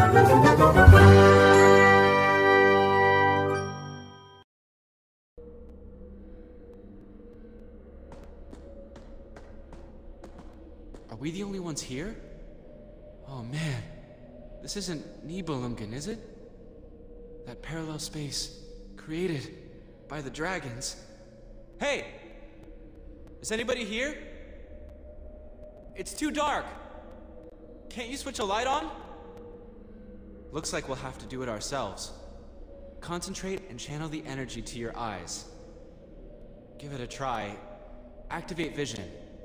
Are we the only ones here? Oh man, this isn't Nibelungen, is it? That parallel space created by the dragons. Hey! Is anybody here? It's too dark. Can't you switch a light on? Looks like we'll have to do it ourselves. Concentrate and channel the energy to your eyes. Give it a try. Activate vision.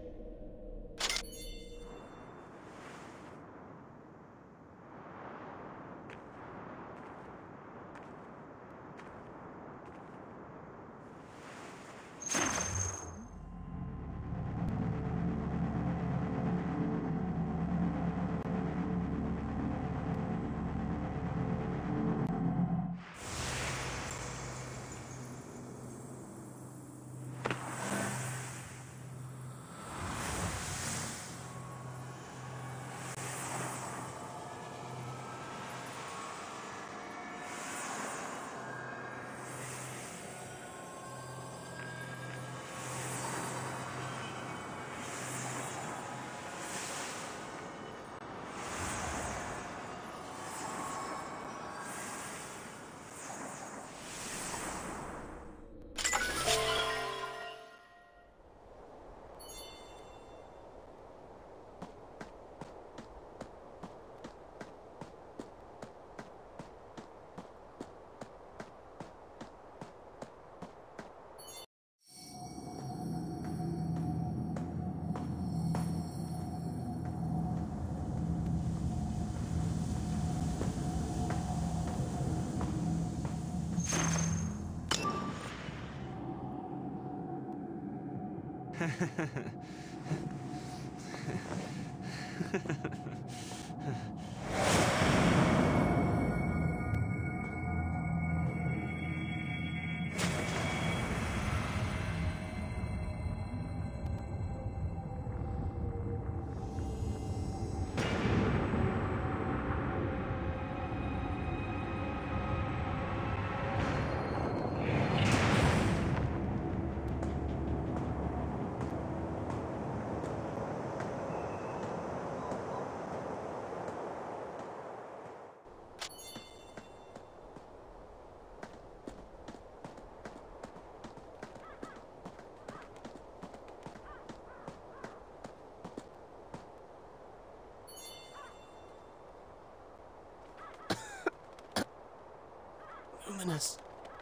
Luminous.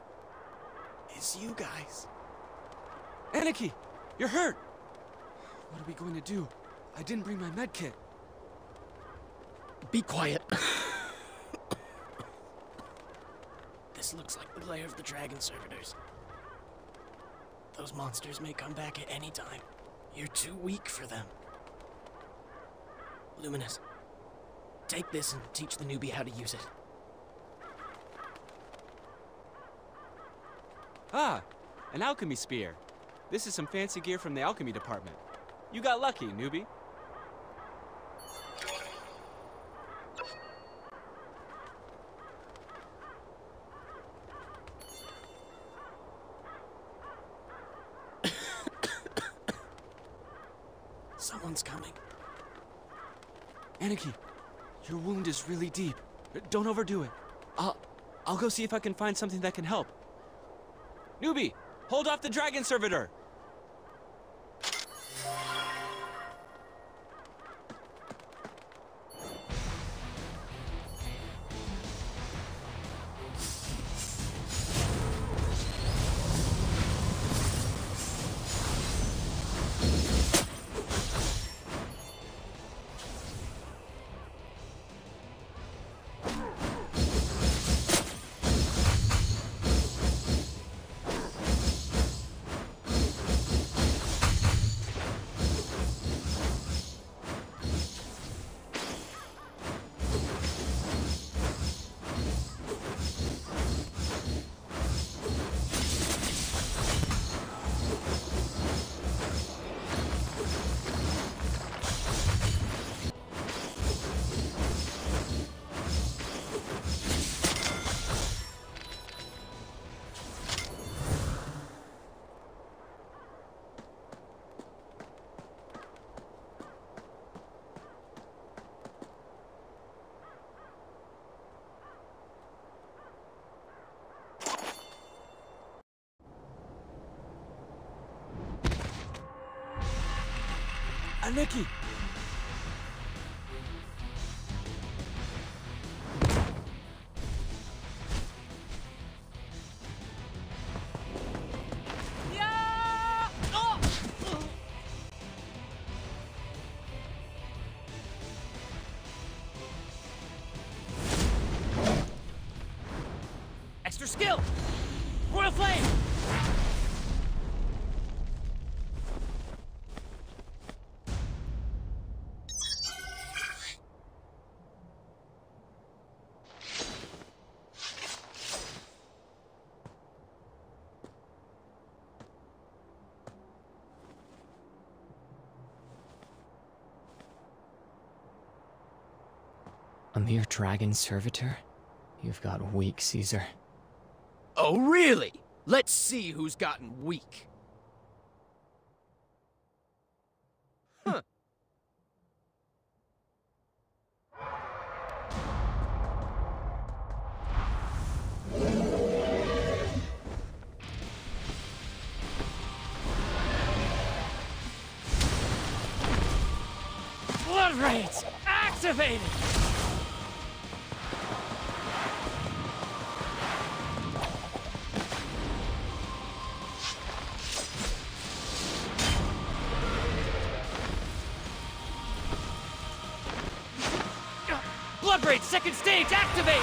It's you guys. Aniki! You're hurt! What are we going to do? I didn't bring my med kit. Be quiet. This looks like the lair of the dragon servitors. Those monsters may come back at any time. You're too weak for them. Luminous, take this and teach the newbie how to use it. Ah, an alchemy spear. This is some fancy gear from the alchemy department. You got lucky, newbie. Someone's coming. Aniki, your wound is really deep. Don't overdo it. I'll go see if I can find something that can help. Newbie, hold off the dragon servitor! Nikki! Extra skill! Royal Flame! A mere dragon servitor? You've got weak, Caesar. Oh, really? Let's see who's gotten weak. Huh. Blood Rage activated! Blood Rage second stage activated!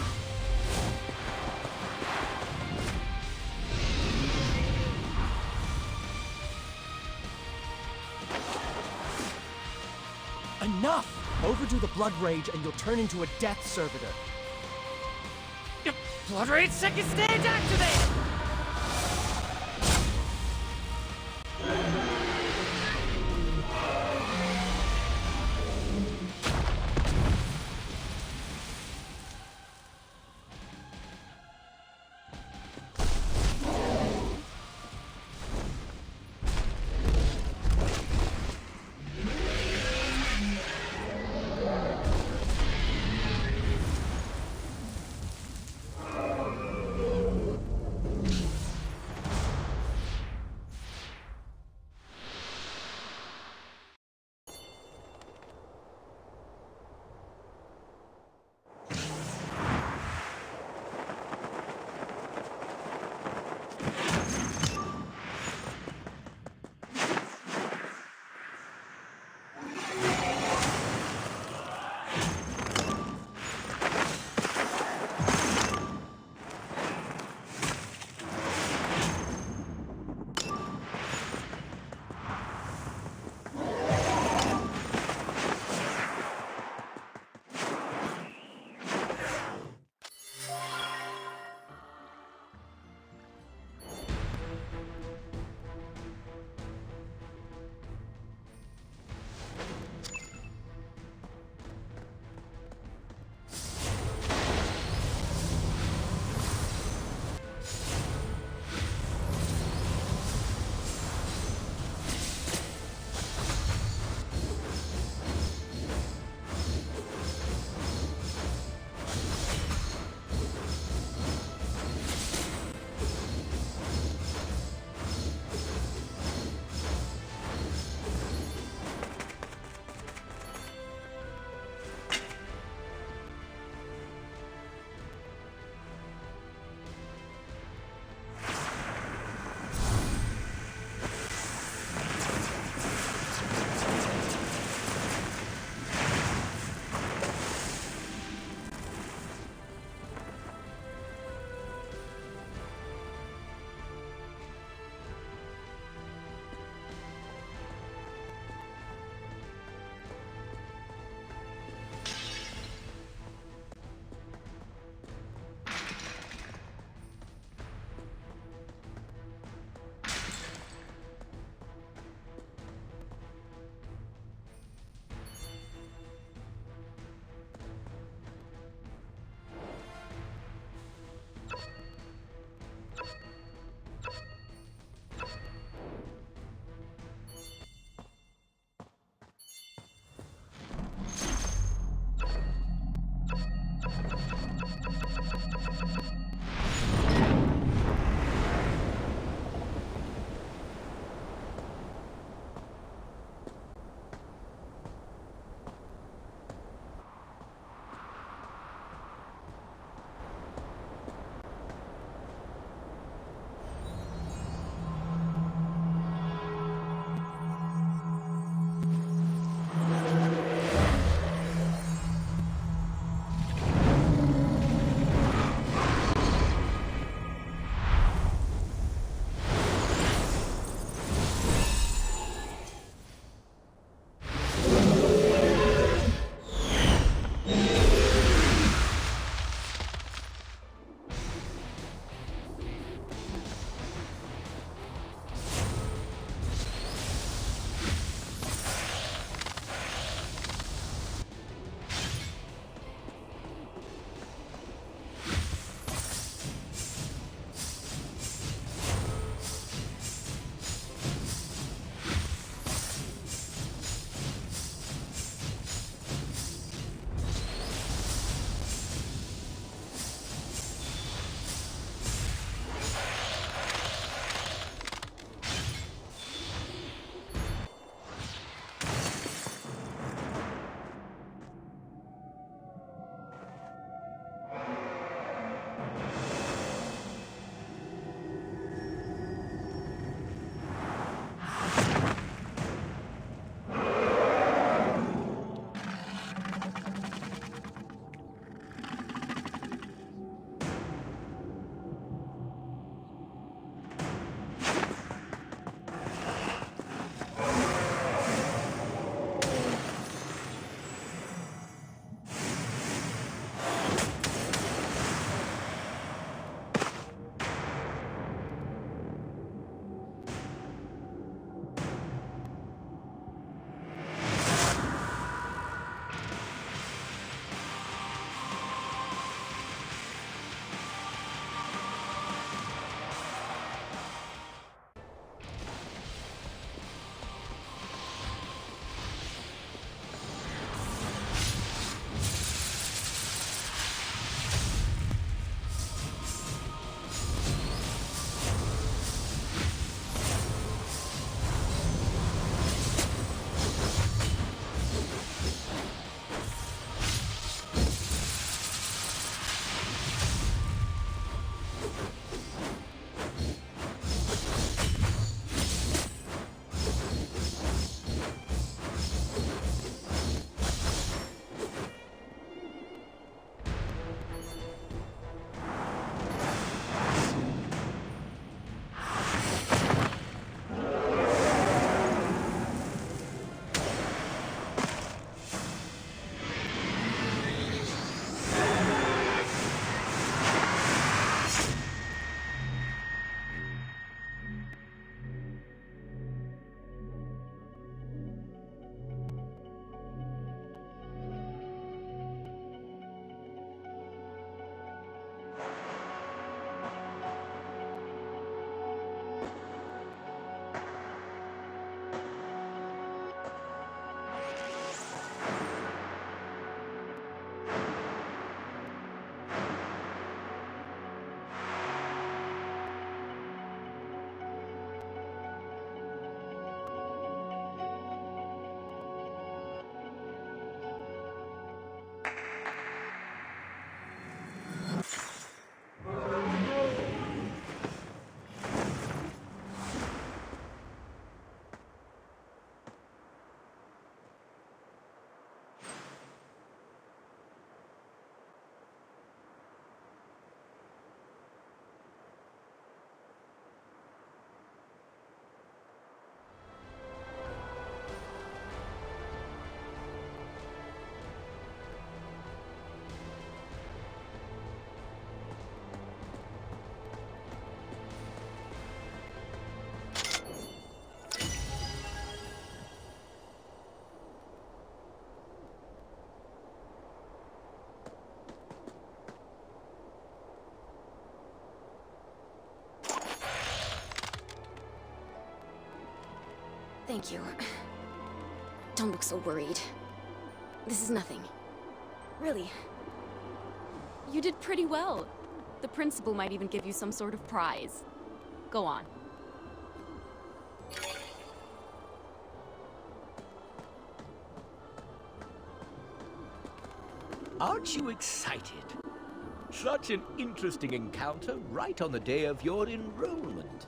Enough! Overdo the Blood Rage and you'll turn into a Death Servitor. Blood Rage second stage activated! Thank you. Don't look so worried. This is nothing. Really. You did pretty well. The principal might even give you some sort of prize. Go on. Aren't you excited? Such an interesting encounter right on the day of your enrollment.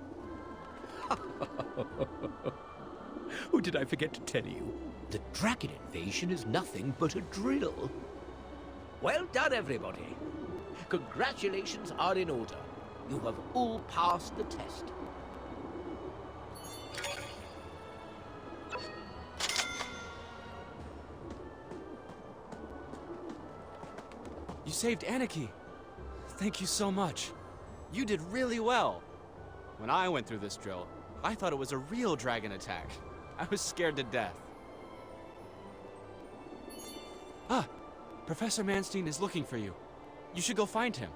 Oh, did I forget to tell you? The dragon invasion is nothing but a drill. Well done, everybody. Congratulations are in order. You have all passed the test. You saved Anarchy. Thank you so much. You did really well. When I went through this drill, I thought it was a real dragon attack. I was scared to death. Ah, Professor Manstein is looking for you. You should go find him.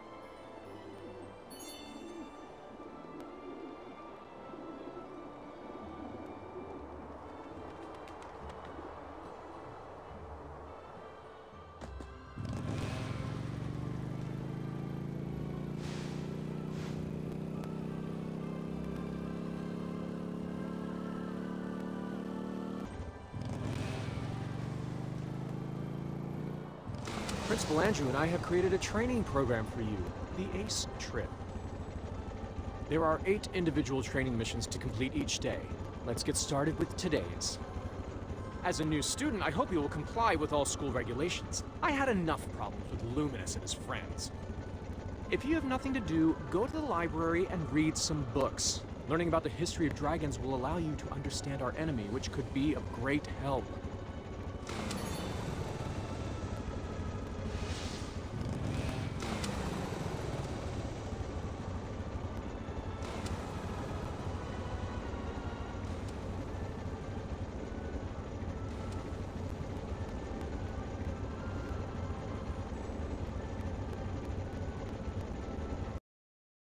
Principal Andrew and I have created a training program for you, the ACE Trip. There are 8 individual training missions to complete each day. Let's get started with today's. As a new student, I hope you will comply with all school regulations. I had enough problems with Luminous and his friends. If you have nothing to do, go to the library and read some books. Learning about the history of dragons will allow you to understand our enemy, which could be of great help.